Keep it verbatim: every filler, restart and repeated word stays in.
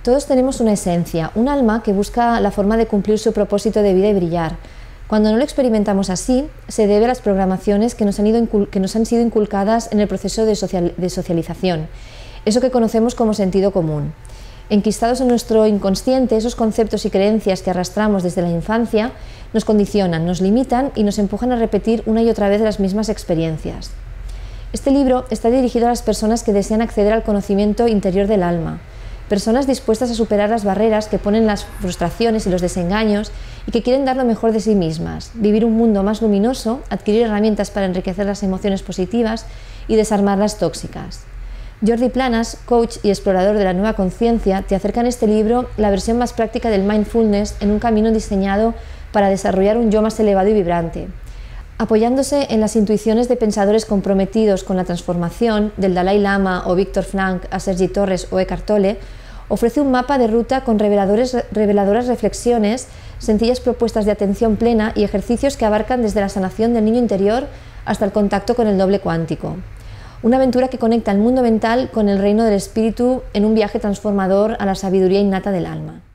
Todos tenemos una esencia, un alma que busca la forma de cumplir su propósito de vida y brillar. Cuando no lo experimentamos así, se debe a las programaciones que nos han, ido que nos han sido inculcadas en el proceso de, social de socialización, eso que conocemos como sentido común. Enquistados en nuestro inconsciente, esos conceptos y creencias que arrastramos desde la infancia nos condicionan, nos limitan y nos empujan a repetir una y otra vez las mismas experiencias. Este libro está dirigido a las personas que desean acceder al conocimiento interior del alma, personas dispuestas a superar las barreras que ponen las frustraciones y los desengaños y que quieren dar lo mejor de sí mismas, vivir un mundo más luminoso, adquirir herramientas para enriquecer las emociones positivas y desarmar las tóxicas. Jordi Planas, coach y explorador de la nueva conciencia, te acerca en este libro la versión más práctica del mindfulness en un camino diseñado para desarrollar un yo más elevado y vibrante. Apoyándose en las intuiciones de pensadores comprometidos con la transformación, del Dalai Lama o Víctor Frank a Sergi Torres o Eckhart Tolle, ofrece un mapa de ruta con reveladores, reveladoras reflexiones, sencillas propuestas de atención plena y ejercicios que abarcan desde la sanación del niño interior hasta el contacto con el doble cuántico. Una aventura que conecta el mundo mental con el reino del espíritu en un viaje transformador a la sabiduría innata del alma.